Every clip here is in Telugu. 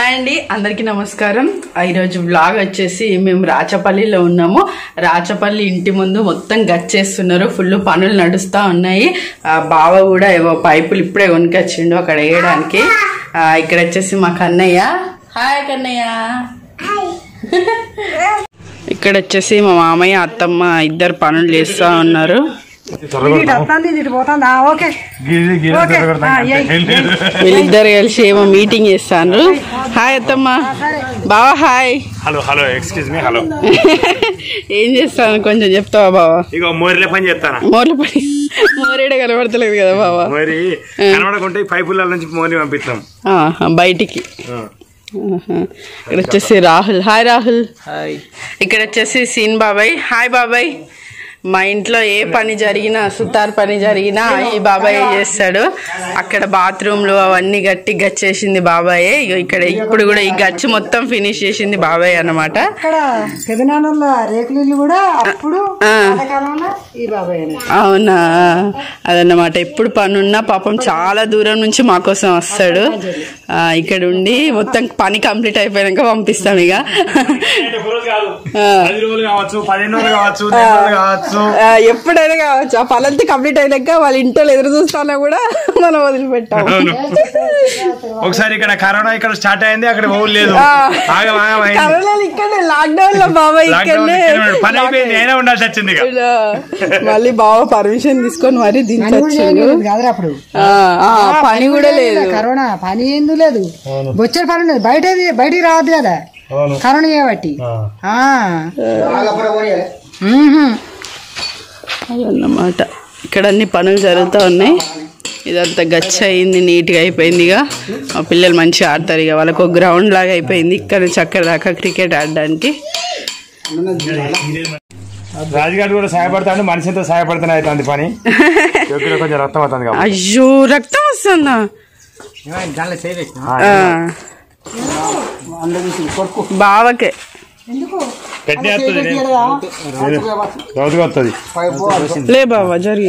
హాయ్ అండి అందరికీ నమస్కారం. ఈరోజు వ్లాగ్ వచ్చేసి మేము రాచపల్లిలో ఉన్నాము. రాచపల్లి ఇంటి ముందు మొత్తం గచ్చేస్తున్నారు, ఫుల్ పనులు నడుస్తూ ఉన్నాయి. బావ కూడా ఏవో పైపులు ఇప్పుడే కొనుకొచ్చిండు అక్కడ వేయడానికి. ఇక్కడ వచ్చేసి మా కన్నయ్య. హాయ్ కన్నయ్య. ఇక్కడ వచ్చేసి మా మామయ్య అత్తమ్మ ఇద్దరు పనులు చేస్తూ ఉన్నారు. వీళ్ళిద్దరు కలిసి ఏమో మీటింగ్ చేస్తాను. హాయ్ అత్తమ్మ. బావా hi. Hello hello excuse me. Hello ఏం చేస్తాను కొంచెం చెప్తావా బావా? ఇక మోర్ల పని చేస్తాను. మోర్ల పని మోరేడే కనబడతలేదు కదా బావా? మరి కనబడకుంటే పైపుల నుంచి మోర్ని పంపిస్తాం బయటికి. ఇక్కడ వచ్చేసి రాహుల్. హాయ్ రాహుల్. హాయ్. ఇక్కడ వచ్చేసి సీన్ బాబాయ్. హాయ్ బాబాయ్. మా ఇంట్లో ఏ పని జరిగినా, సుతార్ పని జరిగినా ఈ బాబాయ్ చేస్తాడు. అక్కడ బాత్రూమ్లు అవన్నీ గచ్చేసింది బాబాయే. ఇక్కడ ఇప్పుడు కూడా ఈ గచ్చు మొత్తం ఫినిష్ చేసింది బాబాయ్ అన్నమాట. అవునా, అదన్నమాట. ఎప్పుడు పని ఉన్నా పాపం చాలా దూరం నుంచి మా కోసం వస్తాడు. ఇక్కడ ఉండి మొత్తం పని కంప్లీట్ అయిపోయాక పంపిస్తాం. ఇక ఎప్పుడైనా కావచ్చు. ఆ పనంతా కంప్లీట్ అయినాక వాళ్ళ ఇంట్లో ఎదురు చూస్తానా కూడా మనం వదిలిపెట్టాము. ఒకసారి ఇక్కడ కరోనా ఇక్కడ స్టార్ట్ అయింది, అక్కడ లేదు. కరోనా ఇక్కడే, లాక్డౌన్ లో బాబాయ్ ఇక్కడనే పని అయిపోయింది, అయినా ఉండాల్సి వచ్చింది. మళ్ళీ బావ పర్మిషన్ తీసుకొని మరి దించొచ్చాడు. పని కూడా లేదు, కరోనా పని ఎందుకు లేదు, బొచ్చడి పని లేదు. బయటికి రావద్దు కదా కరోనా చేయబట్టి. అదన్నమాట. ఇక్కడ అన్ని పనులు జరుగుతూ ఉన్నాయి. ఇదంతా గచ్చ అయింది, నీట్గా అయిపోయింది. ఇక మా పిల్లలు మంచిగా ఆడతారు. ఇక వాళ్ళకు ఒక గ్రౌండ్ లాగా అయిపోయింది. ఇక్కడ నుంచి అక్కడ దాకా క్రికెట్ ఆడడానికి. రాజుగారు కూడా సహాయపడతాడు, మనిషితో సహాయపడుతూనే అవుతుంది పని. కొంచెం రక్తం అవుతుంది. అయ్యో రక్తం వస్తుందా? బావకే లే బావా జరిగి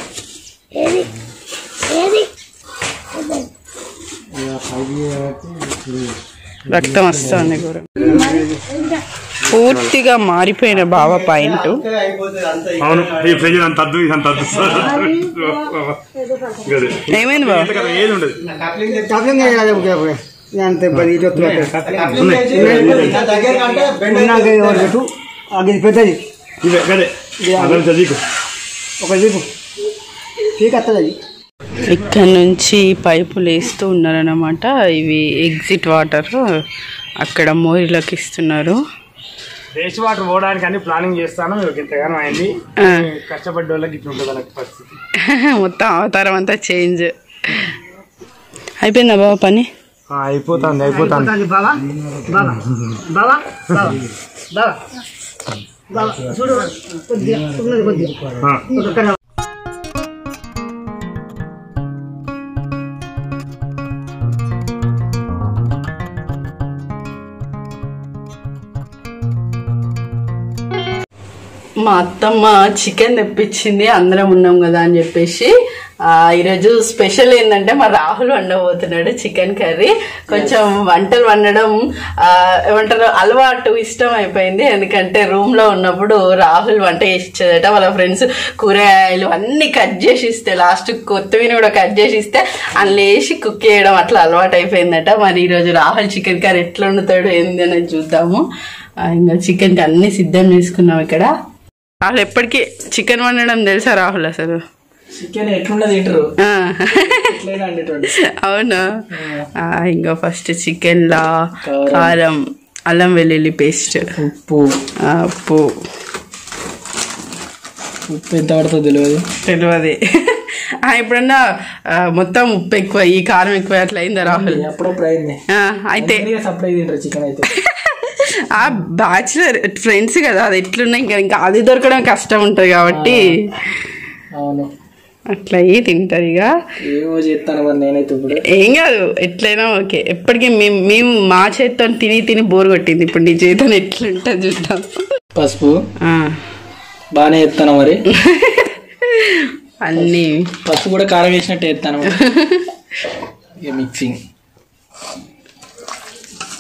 రక్తం వస్తుంది కూడా. పూర్తిగా మారిపోయిన బావ పాయింట్. ఏమైంది బావ? ఇక్కడ నుంచి పైపులు వేస్తూ ఉన్నారన్నమాట. ఇవి ఎగ్జిట్ వాటర్ అక్కడ మోరీలోకి ఇస్తున్నారు. వేస్ట్ వాటర్ పోవడానికి అన్ని ప్లానింగ్ చేస్తాను. ఇంతగానో అయింది, కష్టపడ్డ వాళ్ళకి ఇట్లా ఉంటుంది పరిస్థితి. మొత్తం అవతారం అంతా చేంజ్ అయిపోయిందా బాబా? పని అయిపోతుంది. మా అత్తమ్మ చికెన్ తెప్పించింది, అందరం ఉన్నాం కదా అని చెప్పేసి. ఈరోజు స్పెషల్ ఏంటంటే మా రాహుల్ వండబోతున్నాడు చికెన్ కర్రీ. కొంచెం వంటలు వండడం ఏమంటారు అలవాటు, ఇష్టం అయిపోయింది. ఎందుకంటే రూమ్ లో ఉన్నప్పుడు రాహుల్ వంట చేసి ఇచ్చేదట. వాళ్ళ ఫ్రెండ్స్ కూరగాయలు అన్ని కట్ చేసి ఇస్తే, లాస్ట్ కొత్తవిని కూడా కట్ చేసి ఇస్తే అందులో వేసి కుక్ చేయడం అట్లా అలవాటు అయిపోయిందట. మరి ఈరోజు రాహుల్ చికెన్ కర్రీ ఎట్లా వండుతాడు ఏంది అనేది చూద్దాము. ఇంకా చికెన్ కి అన్ని సిద్ధం చేసుకున్నాం. ఇక్కడ రాహుల్ ఎప్పటికీ చికెన్ వండడం తెలుసా రాహుల్? అసలు చికెన్ ఎట్లుండదు తింటారు. అవునా? ఇంకా ఫస్ట్ చికెన్ లా కారం, అల్లం వెల్లుల్లి పేస్ట్, ఉప్పు ఎంత పడుతుంది తెలియదు. ఎప్పుడన్నా మొత్తం ఉప్పు ఎక్కువ, ఈ కారం ఎక్కువ అట్లా అయిందా రాహుల్? అప్పుడప్పుడు అయింది. అయితే సప్లై తింటారు చికెన్ అయితే. ఆ బ్యాచులర్ ఫ్రెండ్స్ కదా, అది ఎట్లున్నా ఇంకా అది దొరకడం కష్టం ఉంటది కాబట్టి అట్లా తింటారు. ఇక ఏమో చేస్తాను మరి నేనైతే. ఇప్పుడు ఏం కాదు, ఎట్లయినా ఓకే. ఎప్పటికీ మేము మా చేతితో తిని బోర్ కొట్టింది. ఇప్పుడు నీ చేతితో ఎట్లుంటుంది చూద్దాం. పసుపు బాగానే చెప్తాను మరి. అన్ని పసుపు కూడా కారం వేసినట్టు వేస్తాను. మిక్సింగ్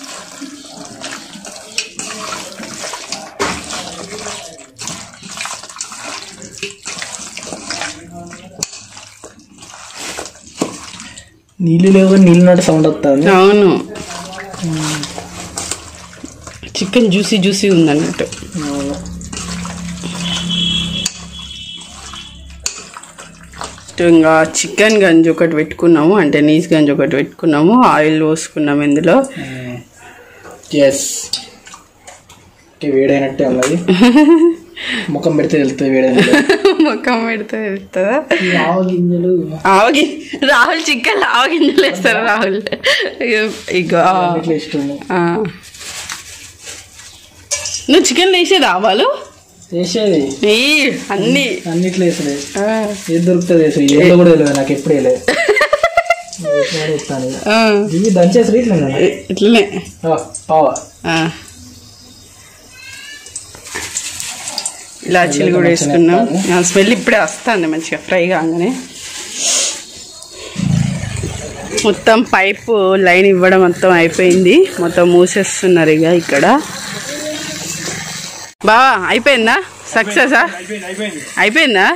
నీళ్ళు లేవు, నీళ్ళు నాటి సౌండ్ వస్తుంది. అవును, చికెన్ జ్యూసీ జ్యూసీ ఉందన్నట్టు. ఇంకా చికెన్ గంజి ఒకటి పెట్టుకున్నాము, అంటే నీస్ గంజి ఒకటి పెట్టుకున్నాము. ఆయిల్ పోసుకున్నాము ఇందులో. వేడైనట్టే ఉన్నది. ముఖం పెడితే వెళ్తుంది వేడైన. ముఖం పెడితే వెళ్తుందా? ఆవగింజలు రాహుల్ చికెన్ ఆవగింజలు వేస్తారు. రాహుల్ ఇగో నువ్వు చికెన్ వేసేది ఆవాలు వేసేది అన్నిట్లో వేసేది. ఏది దొరుకుతుంది వేసేది, ఏదో కూడా తెలియదు నాకు, ఎప్పుడు వేయలేదు. ఇవి దంచేసి ఇట్లనే పావా ఇలాచీలు కూడా వేసుకున్నాం. స్మెల్ ఇప్పుడే వస్తుంది మంచిగా ఫ్రై కాగానే. మొత్తం పైపు లైన్ ఇవ్వడం మొత్తం అయిపోయింది. మొత్తం మూసేస్తున్నారు ఇక ఇక్కడ. బావా అయిపోయిందా? సక్సెసా? అయిపోయిందా?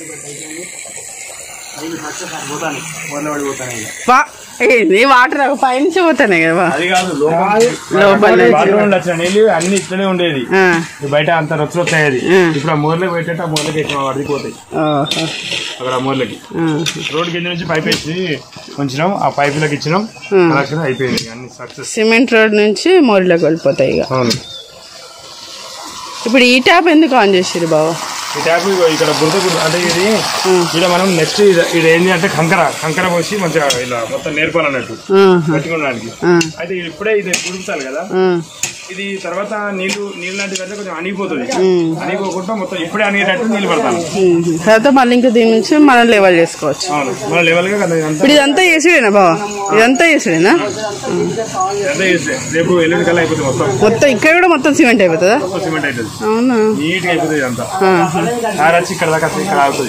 ఏంది వాటర్ పైనుంచి పోతానే కదా లోపల అన్ని ఇట్లనే ఉండేది, బయట అంత రొచ్చు వచ్చాయి. ఇప్పుడు ఆ మూరలోకి పెట్టేట ఆ మూరలోకి ఎక్కిన వాడికి పోతాయి. అక్కడ ఆ మూరలకి రోడ్ కింద నుంచి పైప్ వేసి ఉంచినాం, ఆ పైపులకు ఇచ్చినాం, కలెక్షన్ అయిపోయింది. అన్ని సక్సెస్. సిమెంట్ రోడ్ నుంచి మోరీలోకి వెళ్ళిపోతాయి ఇక. ఇప్పుడు ఈ ట్యాప్ ఎందుకు ఆన్ చేసిరు బావ? ఈ ట్యాప్ ఇక్కడ బురద అంటే ఇది ఇక్కడ మనం నెక్స్ట్ ఇది ఏంటి అంటే కంకర పోసి మంచిగా ఇలా మొత్తం నేర్పాలన్నట్టు పెట్టుకోవడానికి. అయితే ఇప్పుడే ఇది ఉడుకుతారు కదా, ఇది తర్వాత నీళ్ళు లాంటివి అంటే కొంచెం అణిగిపోతుంది. అణిగిపోకుండా మొత్తం ఇప్పుడే అణిగేటట్టు నీళ్ళు పడతాను. తర్వాత మళ్ళీ ఇంకా దీని నుంచి మనం లెవెల్ చేసుకోవచ్చు. అవును, మన లెవెల్ గా. ఇప్పుడు ఇదంతా చేసుడేనా బావ? ఇదంతా చేసుడేనా? రేపు ఎల్లుండి కల్లా అయిపోతుంది మొత్తం. ఇక్కడ కూడా మొత్తం సిమెంట్ అయిపోతుందా? సిమెంట్ అవుతుంది, అవునా? నీట్ గా అయిపోతుంది అంతా. వచ్చి ఇక్కడ దాకా ఇక్కడ ఆగుతుంది.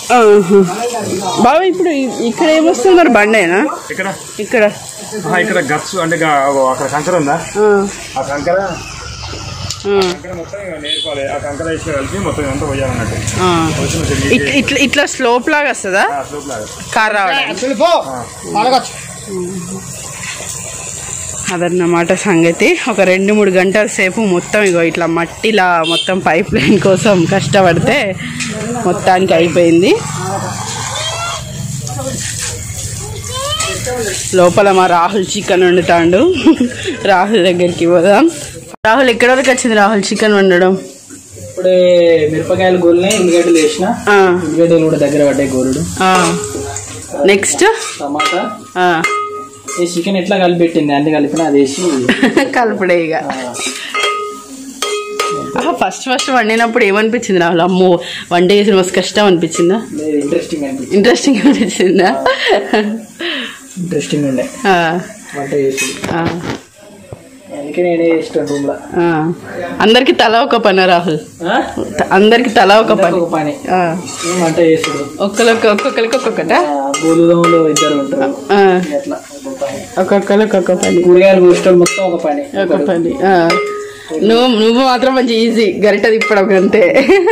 బాబా ఇప్పుడు ఇక్కడ ఏమొస్తుంది మరి? బండేనా ఇక్కడ? ఇక్కడ ఇక్కడ గచ్చు అంటే అక్కడ కంకర ఉందా, ఆ కంకర మొత్తం నేర్పాలి. ఆ కంకర వేసి కలిపి మొత్తం అంతా పోయాలన్నట్టు. ఇట్లా స్లోప్ లాగా వస్తుందా? స్లోప్ లాగా కార్ రావడం. అదన్నమాట సంగతి. ఒక 2-3 గంటల సేపు మొత్తం ఇగో ఇట్లా మట్టిలా మొత్తం పైప్ లైన్ కోసం కష్టపడితే మొత్తానికి అయిపోయింది. లోపల మా రాహుల్ చికెన్ వండుతాడు. రాహుల్ దగ్గరికి పోదాం. రాహుల్ ఎక్కడ వరకు వచ్చింది రాహుల్ చికెన్ వండడం? ఇప్పుడే మిరపకాయలు గోలినాయి, ఉల్లిగడ్డలు వేసిన, ఉల్లిగడ్డలు కూడా దగ్గర పడ్డాయి గోలుడు. నెక్స్ట్ టమాటా, చికెన్ ఎట్లా కలిపెట్టింది అన్ని కలిపిన అది వేసి కలిపడే ఇక. ఫస్ట్ వండినప్పుడు ఏమనిపించింది రాహుల్? అమ్మో వంట చేసిన మస్తు కష్టం అనిపించిందా? ఇంట్రెస్టింగ్ అనిపించిందా? ఇంట్రెస్టింగ్ ఉండే వంట చేసి. అందుకే నేనే చేస్తాను రూమ్ లో. అందరికి తల ఒక పని రాహుల్, అందరికి తల ఒక పని వంట చేస్తాడు. ఒక్కొక్కరికి ఒక్కొక్కట. గోధుమలో ఇద్దరు ఉంటారు, ఒక్కొక్కరికి ఒక్కొక్క పని. కూరగాయలు కూర్చోవడం మొత్తం ఒక పని. నువ్వు మాత్రం మంచి ఈజీ గరిట తిప్పడం అంతే.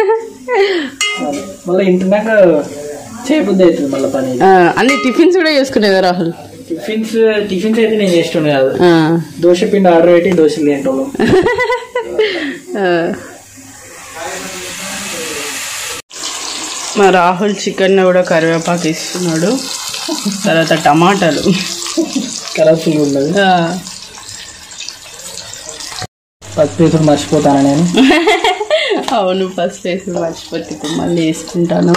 మళ్ళీ ఇంటినాక చేయబుద్ధి అవుతుంది మళ్ళీ పని. అన్ని టిఫిన్స్ కూడా చేసుకునేదా రాహుల్? టిఫిన్స్ అయితే నేను చేస్తుండే కాదు, దోశ పిండి ఆర్డర్ పెట్టి దోశలు తింటాను. మా రాహుల్ చికెన్ కూడా కరివేపాకు ఇస్తున్నాడు, తర్వాత టమాటాలు కలర్ఫుల్ ఉండదు. పసుపు వేసుడు మర్చిపోతాను నేను. అవును, పసుపు వేసుడు మర్చిపోతే ఇప్పుడు మళ్ళీ వేసుకుంటాను.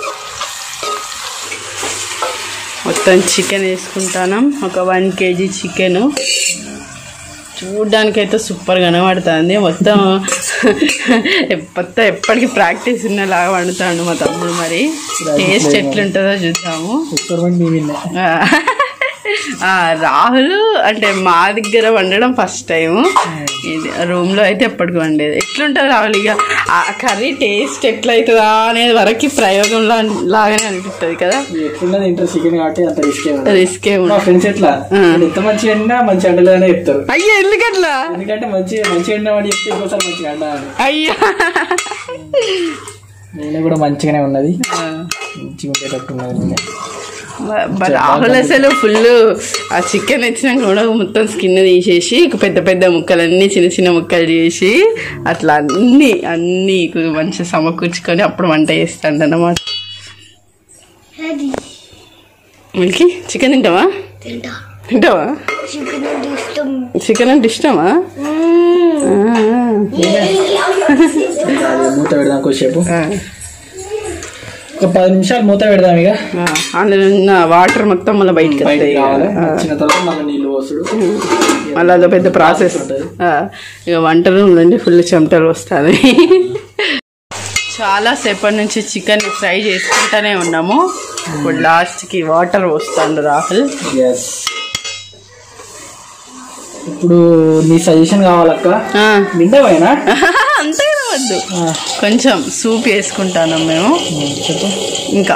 మొత్తం చికెన్ వేసుకుంటాను. ఒక 1 kg చికెన్. చూడ్డానికైతే సూపర్ కనబడుతుంది. మొత్తం ఎప్పటికీ ప్రాక్టీస్ ఉన్నలాగా వండుతాడు మా తమ్ముడు. మరి టేస్ట్ ఎట్లుంటుందో చూద్దాము. రాహుల్ అంటే మా దగ్గర వండడం ఫస్ట్ టైం. ఇది రూమ్ లో అయితే ఎప్పటికి వండేది. ఎట్లుంటుంది రాహుల్ ఇక ఆ కర్రీ టేస్ట్ ఎట్లయితుందా అనేది వరకు ప్రయోగం లాగానే అనిపిస్తుంది కదా. రిస్కే ఫ్రెండ్స్ ఎట్లా ఎంత మంచిగా వండినా మంచి వండలేదని చెప్తారు. అయ్యా ఎందుకట్లా? ఎందుకంటే మంచిగా వండినామని చెప్తే ఇంకోసారి మంచిగా వండాలి. అయ్యా నేను కూడా మంచిగానే ఉన్నది, మంచిగా ఉండేటట్టు ఉన్నది. రాహుల్ అసలు ఫుల్ ఆ చికెన్ వచ్చినాక కూడా మొత్తం స్కిన్ తీసేసి పెద్ద పెద్ద ముక్కలన్నీ చిన్న చిన్న ముక్కలు చేసి అట్లా అన్ని మంచిగా సమకూర్చుకొని అప్పుడు వంట చేస్తాడు అన్నమాట. మిల్కీ చికెన్ తింటావా? తింటావా? చికెన్ అంటే ఇష్టమా? మూత పెడదాం కొద్దిసేపు, ఒక 10 నిమిషాలు మూత పెడదాం. ఇక అందులో ఉన్న వాటర్ మొత్తం మళ్ళీ బయటకి రావాలి. వచ్చిన తర్వాత మళ్ళీ నీళ్ళు పోసుడు, మళ్ళీ అదో పెద్ద ప్రాసెస్. ఇక వంట రూమ్ నుండి ఫుల్ చెమటలు వస్తుంది. చాలా సేపటి నుంచి చికెన్ ఫ్రై చేసుకుంటానే ఉన్నాము. ఇప్పుడు లాస్ట్కి వాటర్ పోస్తాడు రాహుల్. ఇప్పుడు నీ సజెషన్ కావాలక్క, నిండవైనా అంతే వద్దు, కొంచెం సూప్ వేసుకుంటాను మేము. ఇంకా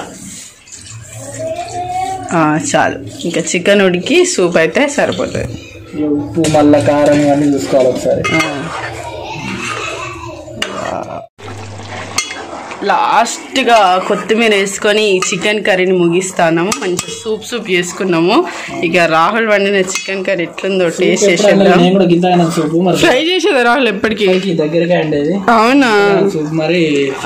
చాలు, ఇంకా చికెన్ ఉడికి సూప్ అయితే సరిపోతుంది. ఉప్పు మళ్ళా కారం ఇవన్నీ చూసుకోవాలి ఒకసారి. లాస్ట్గా కొత్తిమీర వేసుకొని చికెన్ కర్రీని ముగిస్తాము. మంచి సూప్ చేసుకున్నాము. ఇక రాహుల్ వండిన చికెన్ కర్రీ ఎట్లుందో టేస్ట్ చేసేద్దాం. ట్రై చేసేదా రాహుల్ ఎప్పటికీ? దగ్గరగా ఉండేది. అవునా? మరి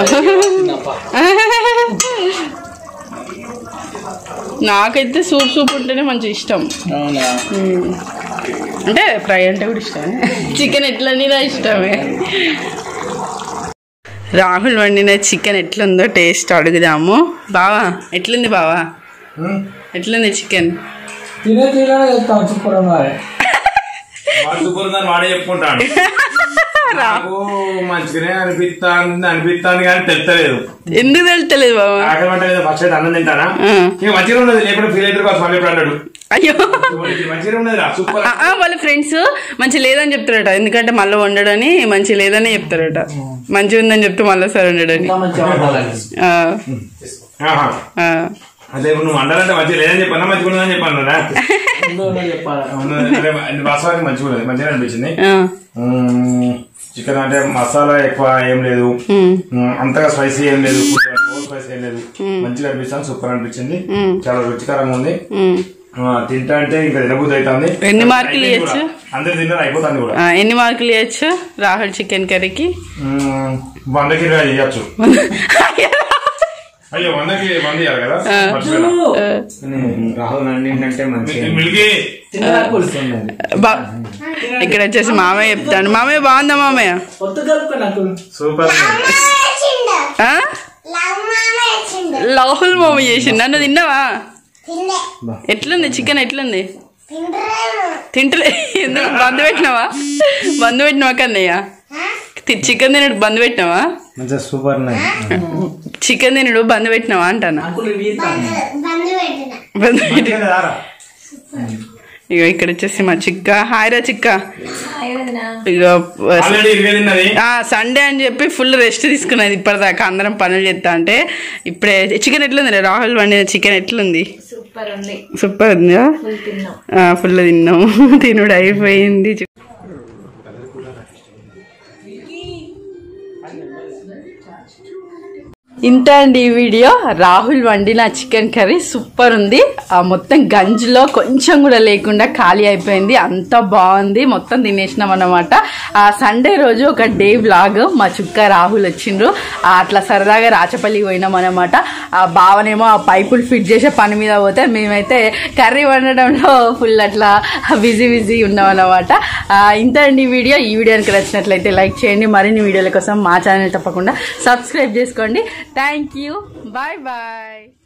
నాకైతే సూప్ ఉంటేనే మంచి ఇష్టం. అవునా? అంటే ఫ్రై అంటే కూడా ఇష్టమే, చికెన్ ఎట్లన్నీ ఇష్టమే. రాహుల్ వండిన చికెన్ ఎట్లుందో టేస్ట్ అడుగుదాము. బావా ఎట్లుంది? బావా ఎట్లుంది చికెన్? వాడే చెప్పుకుంటాడు. నాకు మంచిగానే అనిపిస్తాను కానీ తెలుస్తలేదు. ఎందుకు తెలుస్తలేదు బావా? ఫస్ట్ అయితే అన్నం తింటానా మంచిగా ఉండదు, లేకుండా ఫీల్ అయితే మళ్ళీ ఎప్పుడు అన్నాడు. అయ్యో మంచిగా ఉండదు. వాళ్ళ ఫ్రెండ్స్ మంచిగా లేదని చెప్తారట, ఎందుకంటే మళ్ళీ వండడని మంచిగా లేదని చెప్తారట. మంచిగా ఉందని చెప్తే మళ్ళీ సార్ వండడని. అదే నువ్వు వండాలంటే మంచిగా లేదని చెప్పన్నా, మంచిగా ఉండదని చెప్పాను. వాస్తవానికి మంచిగా ఉండదు, మంచిగా అనిపించింది. చికెన్ అంటే మసాలా ఎక్కువ ఏం లేదు, అంతగా స్పైసీ ఏం లేదు, స్పైసీ ఏం లేదు, మంచిగా అనిపిస్తాను. సూపర్ అనిపించింది, చాలా రుచికరంగా ఉంది. తింటా అంటే ఇంకా తినబుద్ధి అవుతుంది. ఎన్ని మార్కులు ఇవ్వచ్చు? అందరు తిన్నారు అయిపోతుంది కూడా. ఎన్ని మార్కులు ఇవ్వచ్చు రాహుల్ చికెన్ కర్రీకి? 100కి 20 ఇవ్వచ్చు. అయ్యో 100కి 100 ఇవ్వాలి కదా. రాహుల్ అంటే మిల్కీ ఇక్కడ వచ్చేసి మామయ్య చెప్తాను. మామయ్య బాగుందా? మామయ్య సూపర్. రాహుల్ మామయ్య చేసిండు. నన్ను తిన్నావా? ఎట్లుంది చికెన్? ఎట్లుంది? తింటలే. ఎందుకు బంద్ పెట్టినావా? బంద్ పెట్టినావా కన్నయ్య? చికెన్ తినడు బంద్ పెట్టినావా? సూపర్. చికెన్ తినడు బంద్ పెట్టినావా అంటానా? బంద్ పెట్టినా. ఇక ఇక్కడ వచ్చేసి మా చిక్క. హాయ్ రా చిక్క. ఇక సండే అని చెప్పి ఫుల్ రెస్ట్ తీసుకున్నది ఇప్పటిదాకా, అందరం పనులు చేస్తా అంటే. ఇప్పుడే చికెన్ ఎట్లుంది? రాహుల్ వండిన చికెన్ ఎట్లుంది? సూపర్ ఉందా? ఫుల్ తిన్నాము, తినుడు అయిపోయింది. ఇంత అండి ఈ వీడియో. రాహుల్ వండిన చికెన్ కర్రీ సూపర్ ఉంది. మొత్తం గంజిలో కొంచెం కూడా లేకుండా ఖాళీ అయిపోయింది, అంత బాగుంది. మొత్తం తినేసినాం అన్నమాట. సండే రోజు ఒక డే వ్లాగ్. మా చుక్క రాహుల్ వచ్చిండ్రు, అట్లా సరదాగా రాచపల్లికి పోయినాం అనమాట. బావనేమో ఆ పైపులు ఫిట్ చేసే పని మీద పోతే మేమైతే కర్రీ వండడంలో ఫుల్ అట్లా బిజీ ఉన్నాం అనమాట. ఇంత అండి ఈ వీడియో. ఈ వీడియోకి నచ్చినట్లయితే లైక్ చేయండి. మరిన్ని వీడియోల కోసం మా ఛానల్ తప్పకుండా సబ్స్క్రైబ్ చేసుకోండి. Thank you. Bye bye.